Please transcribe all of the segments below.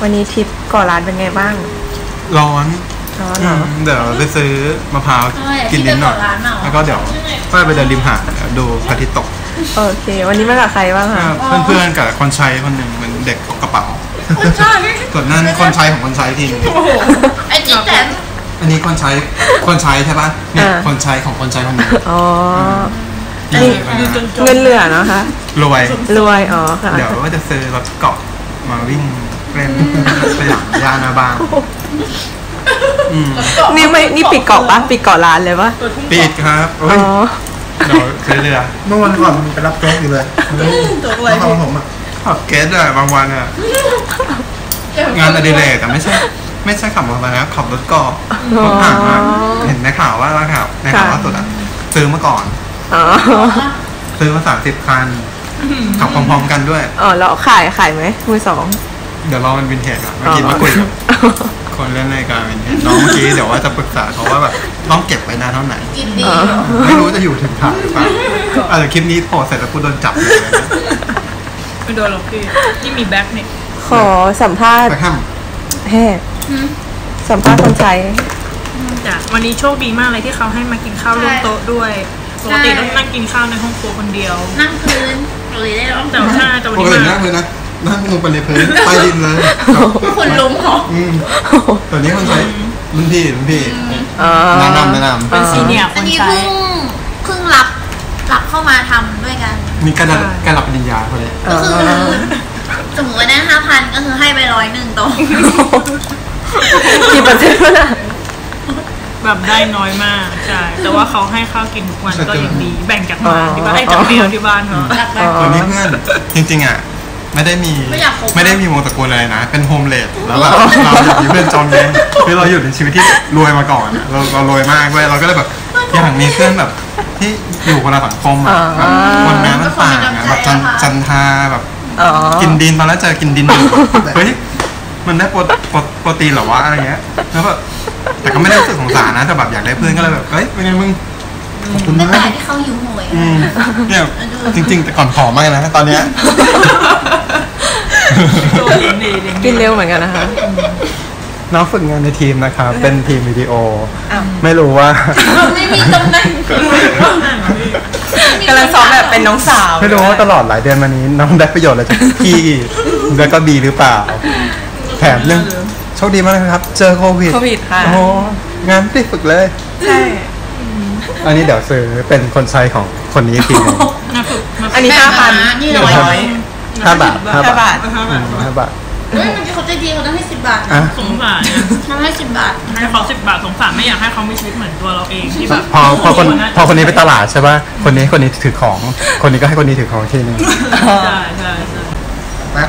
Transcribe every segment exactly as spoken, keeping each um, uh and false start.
วันนี้ทริปก่อร้านเป็นไงบ้างร้อนเดี๋ยวไปซื้อมะพร้าวกินนิดหน่อยแล้วก็เดี๋ยวก็ไปเดินริมหาดดูพระอาทิตย์ตกโอเควันนี้มากับใครบ้างคะเพื่อนๆกับคนใช้คนหนึ่งเป็นเด็กตกกระเป๋าส่วนนั้นคนใช้ของคนใช้ทีนึงไอ้จิ๊บแต่อันนี้คนใช้คนใช้ใช่ปะเนี่ยคนใช้ของคนใช้คนนึงอ๋อเงินเหลือเนาะคะรวยรวยอ๋อค่ะเดี๋ยวว่าจะซื้อรถเกาะมาวิ่งเล่นสยามย่านหน้าบ้านนี่ไม่นี่ปิดเกาะปะปิดเกาะร้านเลยปะปิดครับอ๋อเดี๋ยวซื้อเรือเมื่อวันก่อนไปรับโจ๊กอยู่เลยโจ๊กเลยของผมอ่ะขับเกสอะบางวันอะงานอดิเรกแต่ไม่ใช่ไม่ใช่ขับมอเตอร์ไซค์นะขับรถเกาะรถห่างมากเห็นในข่าวว่าว่าข่าวในข่าวว่าสุดอะซื้อมาก่อนซื้อมาสามสิบคันขับพร้อมๆกันด้วยอ๋อแล้วขายขายไหมมือสองเดี๋ยวรอมันวินเทจอะเมื่อกี้มาคุยกับคนเล่นรายการวินเทจน้องเมื่อกี้เดี๋ยวว่าจะปรึกษาเขาว่าแบบต้องเก็บไว้นานเท่าไหร่ไม่รู้จะอยู่ถึงถ่ายหรือเปล่าอาจจะคลิปนี้โผล่เสร็จแล้วกูโดนจับเลยไม่โดนหรอกพี่ที่มีแบ็คเนี่ยขอสัมภาษณ์แฮ่สัมภาษณ์คนใช้จ้ะวันนี้โชคดีมากเลยที่เขาให้มากินข้าวร่วมโต๊ะด้วยปกติต้องนั่งกินข้าวในห้องครัวคนเดียวนั่งพื้นปกติได้หรอแต่ถ้าแต่วันนี้นั่งเลยนะนั่งลงไปในพื้นใต้ดินเลยคนล้มเหรอตอนนี้คนใช้รุ่นพี่รุ่นพี่แนะนำแนะนำเป็นซีเนียร์คนใช้เพิ่งรับรับเข้ามาทำด้วยกันมีการการรับปริญญาคนนี้ก็คือสมมติว่าได้ห้าพันก็คือให้ไปร้อยหนึ่งต่อกี่เปอร์เซ็นต์นะแบบได้น้อยมากใช่แต่ว่าเขาให้ข้าวกินทุกวันก็ยังดีแบ่งจากมาที่บ้านไอ้จากเมียที่บ้านเขาคนนี้เพื่อนจริงๆอ่ะไม่ได้มีไม่ได้มีวงตระกูลอะไรนะเป็นโฮมเลดแล้วแบบเราอยากมีเพื่อนจอมเลี้ยงคือเราอยู่ในชีวิตที่รวยมาก่อนเราเรารวยมากด้วยเราก็เลยแบบอยากมีเพื่อนแบบที่อยู่คนละสังคมอ่ะคนแม้มันต่างอ่ะแบบจันจันทาแบบกินดินตอนแรกเจอกินดินเฮ้ยมันได้โปรตีนหรอวะอะไรเงี้ยแล้วแบบแต่ก็ไม่ได้รู้สึกสงสารนะแต่แบบอยากได้เพื่อนก็เลยแบบเฮ้ยเป็นไงมึงไม่แต่ที่เขาอยู่ห่วยเนี่ยจริงๆแต่ก่อนผอมมากนะตอนเนี้ยกินเร็วเหมือนกันนะคะน้องฝึกงานในทีมนะครับเป็นทีมวิดีโอไม่รู้ว่าไม่มีตำแหน่งกำลังซ้อมแบบเป็นน้องสาวไม่รู้ว่าตลอดหลายเดือนมานี้น้องได้ประโยชน์อะไรจากพี่แล้วก็บีหรือเปล่าแถมเรื่องโชคดีมากเลยครับเจอโควิดโควิดค่ะโอ้งานไม่ฝึกเลยใช่อันนี้เดี๋ยวซื้อเป็นคนใช้ของคนนี้ทีนึงอันนี้ห้าพันนี่ร้อยห้าบาทห้าบาทห้าบาทเฮ้ยมันเขาใจดีเขาต้องให้สิบบาทสงสารเขาให้สิบบาทให้เขาสิบบาทสงสารไม่อยากให้เขามีชีวิตเหมือนตัวเราเองที่แบบพอพอคนพอคนนี้ไปตลาดใช่ป่ะคนนี้คนนี้ถือของคนนี้ก็ให้คนนี้ถือของทีนึงใช่ใช่ใช่นะ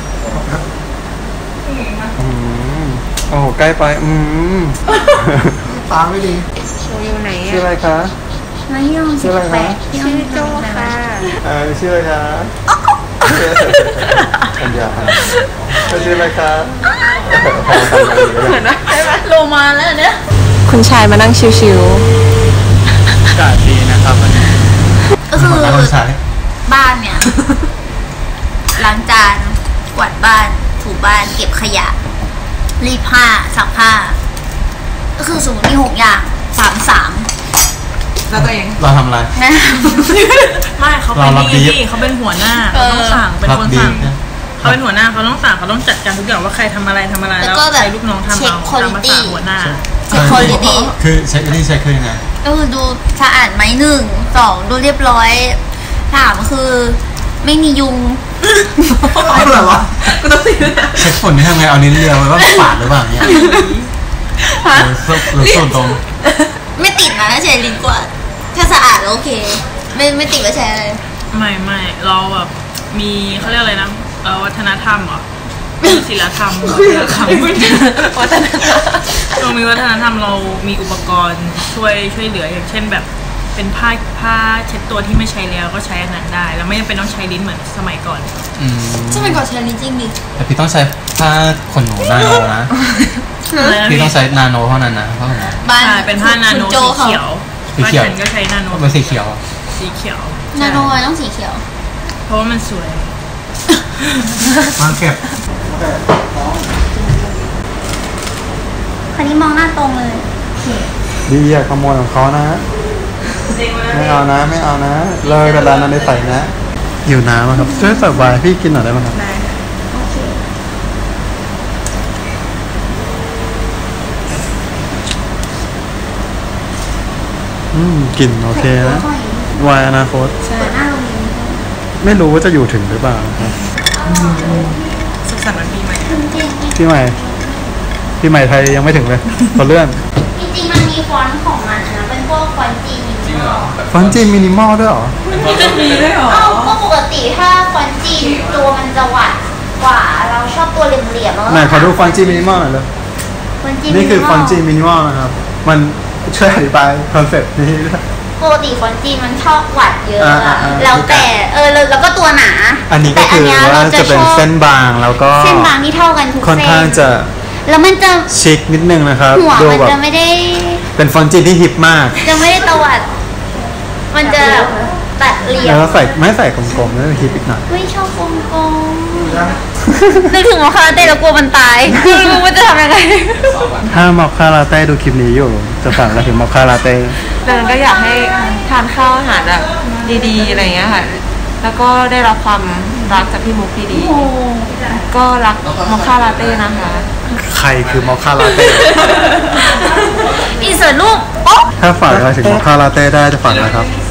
โอ้โหใกล้ไปอืมตาไม่ดีอยู่ไหนชื่ออะไรคะนายยงชื่ออะไรคะชื่อโจ้ค่ะเออชื่ออะไรคะปัญญาชื่ออะไรคะเหมือนนะใช่ไหมโลมาแล้วเนี่ยคุณชายมานั่งชิวๆอากาศดีนะครับวันนี้ก็คือบ้านเนี่ยล้างจานกวาดบ้านถูบ้านเก็บขยะรีดผ้าซักผ้าก็คือสมมติมีหกอย่างสามสามแล้วตัวเองเราทำอะไรไม่เขาเป็นนี่เขาเป็นหัวหน้าเขาต้องสั่งเป็นคนสั่งเขาเป็นหัวหน้าเขาต้องสั่งเขาต้องจัดการทุกอย่างว่าใครทำอะไรทำอะไรแล้วใครลูกน้องทำเอาตามภาษาหัวหน้าเช็คคุณภาพคือเช็คนี่เช็คคือยังไงก็คือดูสะอาดไหมหนึ่งสองดูเรียบร้อยสามคือไม่มียุงอะไรวะก็ต้องตีเช็คฝนนี่ทำไงเอานิ้วเลียวว่าปาดหรือเปล่าเนี่ยหรือส้นตรงไม่ติดนะใช้ลิ้นกวาดถ้าสะอาดโอเคไม่ไม่ติดก็ใช้อะไรไม่ไม่เราแบบมีเขาเรียกอะไรนะวัฒนธรรมเหรอศิลธรรมวัฒนธรรมเรามีวัฒนธรรมเรามีอุปกรณ์ช่วยช่วยเหลืออย่างเช่นแบบเป็นผ้าผ้าเช็ดตัวที่ไม่ใช้แล้วก็ใช้อันนั้นได้แล้วไม่จำเป็นต้องใช้ลิ้นเหมือนสมัยก่อนสมัยก่อนใช้ลิ้นจริงดิแต่พี่ต้องใช้ผ้าขนหนูนาโนนะพี่ต้องใช้นาโนเท่านั้นนะเพราะบ้านเป็นผ้านาโนสีเขียวบ้านฉันก็ใช้นาโนเป็นสีเขียวสีเขียวนาโนต้องสีเขียวเพราะว่ามันสวยมาเก็บนี้มองหน้าตรงเลยดีอย่าขโมยของเขานะไม่เอานะไม่เอานะเลิกกันแล้วนะในใส่นะหิวน้ำครับช่วยเสิร์ฟไวน์พี่กินหน่อยได้ไหมครับได้โอเคอืมกลิ่นโอเคนะวายอนาคตใช่หน้าโรงเรียนไม่รู้ว่าจะอยู่ถึงหรือเปล่าครับสุขสันต์วันปีใหม่พี่ใหม่พี่ใหม่ไทยยังไม่ถึงเลยขอเลื่อนจริงๆมันมีฟอนต์ของมันนะเป็นพวกฟอนต์จีนจริงเหรอฟอนต์จีนมินิมอลด้วยเหรอมีด้วยเหรออ้าวก็ปกติถ้าฟอนต์จีนตัวมันจะหวานกว่าเราชอบตัวเหลี่ยมๆไหนขอดูฟอนต์จีนมินิมอลหน่อยเลยนี่คือฟอนต์จีนมินิมอลนะครับมันช่วยอธิบายคอนเซ็ปต์นี้ปกติฟอนต์จีนมันชอบหวานเยอะแล้วแต่เออแล้วก็ตัวหนาอันนี้ก็คือว่าจะเป็นเส้นบางแล้วก็เส้นบางที่เท่ากันทุกเส้นค่อนข้างจะแล้วมันจะชิคนิดนึงนะครับหัวมันจะไม่ได้เป็นฟอนต์จีนที่ฮิปมากจะไม่ได้ตวัดมันจะตัดเหลี่ยมแล้วใส่ไม่ใส่กลมๆแล้วฮิปอีกหน่อยไม่ชอบกลมๆนึกถึงมอคคาราเต้แล้วกลัวมันตายไม่รู้ว่าจะทำยังไงถ้ามอคคาราเต้ดูคลิปนี้อยู่จะฝากอะไรถึงมอคคาราเต้ดังนั้นก็อยากให้ทานข้าวอาหารแบบดีๆอะไรเงี้ยค่ะแล้วก็ได้รับความรักจากพี่มุกที่ดีก็รักมอคคาลาเต้นะคะใครคือมอคคาลาเต้อินเสิร์ตรูปถ้าฝากอะไรถึงมอคคาลาเต้ได้จะฝากอะไรครับ